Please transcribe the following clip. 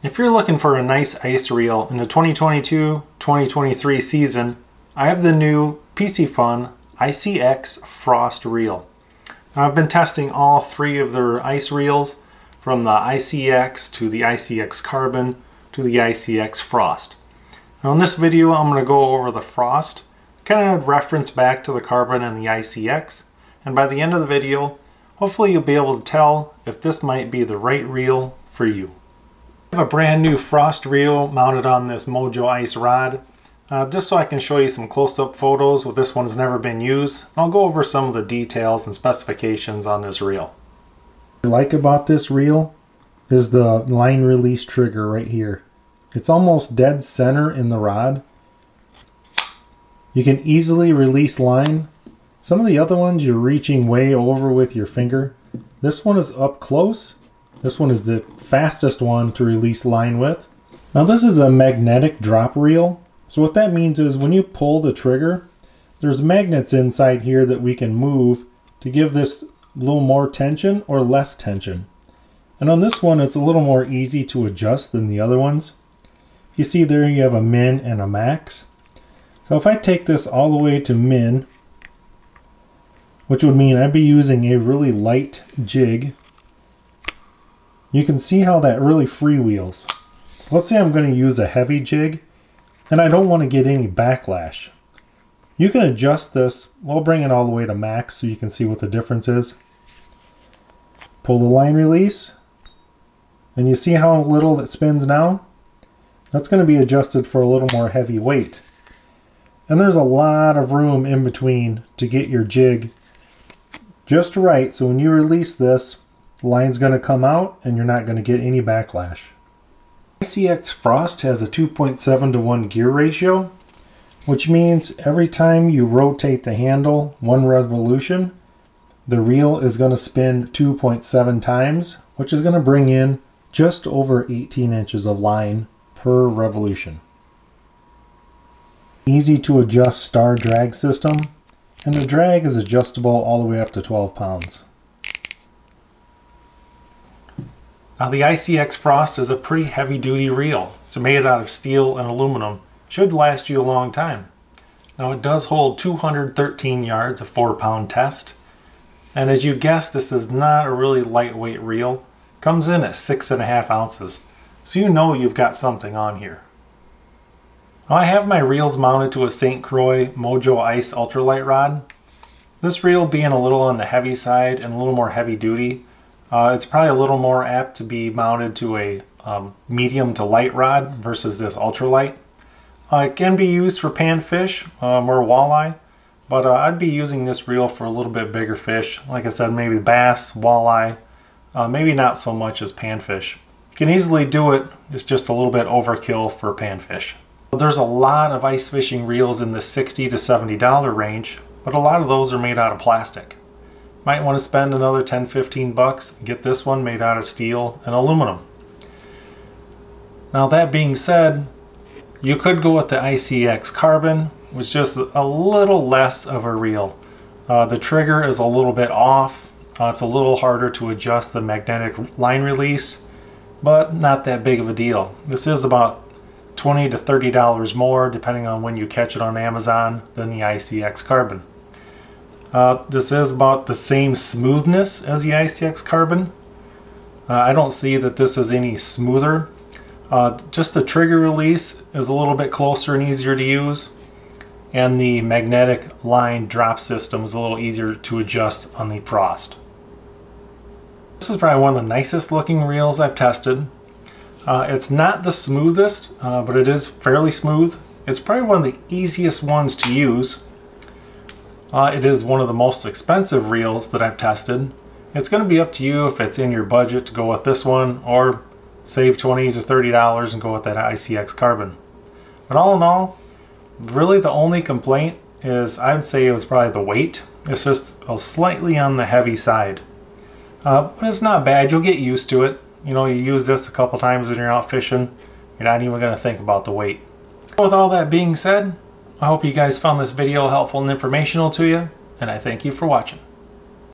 If you're looking for a nice ice reel in the 2022-2023 season, I have the new PISCIFUN ICX Frost Reel. Now, I've been testing all three of their ice reels, from the ICX to the ICX Carbon to the ICX Frost. Now in this video I'm going to go over the Frost, kind of reference back to the Carbon and the ICX, and by the end of the video hopefully you'll be able to tell if this might be the right reel for you. I have a brand new Frost reel mounted on this Mojo Ice rod, just so I can show you some close-up photos where this one's never been used. I'll go over some of the details and specifications on this reel. What I like about this reel is the line release trigger right here. It's almost dead center in the rod. You can easily release line. Some of the other ones you're reaching way over with your finger. This one is up close. This one is the fastest one to release line with. Now this is a magnetic drop reel. So what that means is when you pull the trigger, there's magnets inside here that we can move to give this a little more tension or less tension. And on this one, it's a little more easy to adjust than the other ones. You see there you have a min and a max. So if I take this all the way to min, which would mean I'd be using a really light jig, you can see how that really freewheels. So let's say I'm going to use a heavy jig and I don't want to get any backlash. You can adjust this. We'll bring it all the way to max so you can see what the difference is. Pull the line release and you see how little it spins now? That's going to be adjusted for a little more heavy weight. And there's a lot of room in between to get your jig just right, so when you release this, the line's going to come out and you're not going to get any backlash. ICX Frost has a 2.7 to 1 gear ratio, which means every time you rotate the handle 1 revolution, the reel is going to spin 2.7 times, which is going to bring in just over 18 inches of line per revolution. Easy to adjust star drag system, and the drag is adjustable all the way up to 12 pounds. Now the ICX Frost is a pretty heavy duty reel. It's made out of steel and aluminum. Should last you a long time. Now it does hold 213 yards, a 4-pound test. And as you guessed, this is not a really lightweight reel. Comes in at 6.5 ounces. So you know you've got something on here. Now I have my reels mounted to a St. Croix Mojo Ice ultralight rod. This reel being a little on the heavy side and a little more heavy duty, it's probably a little more apt to be mounted to a medium to light rod versus this ultralight. It can be used for panfish or walleye, but I'd be using this reel for a little bit bigger fish. Like I said, maybe bass, walleye, maybe not so much as panfish. You can easily do it, it's just a little bit overkill for panfish. There's a lot of ice fishing reels in the $60 to $70 range, but a lot of those are made out of plastic. Might want to spend another $10-15 bucks and get this one made out of steel and aluminum. Now that being said, you could go with the ICX Carbon, which is just a little less of a reel. The trigger is a little bit off. It's a little harder to adjust the magnetic line release, but not that big of a deal. This is about $20 to $30 more depending on when you catch it on Amazon than the ICX Carbon. This is about the same smoothness as the ICX Carbon. I don't see that this is any smoother. Just the trigger release is a little bit closer and easier to use, and the magnetic line drop system is a little easier to adjust on the Frost. This is probably one of the nicest looking reels I've tested. It's not the smoothest, but it is fairly smooth. It's probably one of the easiest ones to use. It is one of the most expensive reels that I've tested. It's going to be up to you if it's in your budget to go with this one, or save $20 to $30 and go with that ICX Carbon. But all in all, really the only complaint is I'd say it was probably the weight. It's just slightly on the heavy side. But it's not bad, you'll get used to it. You know, you use this a couple times when you're out fishing, you're not even going to think about the weight. With all that being said, I hope you guys found this video helpful and informational to you, and I thank you for watching.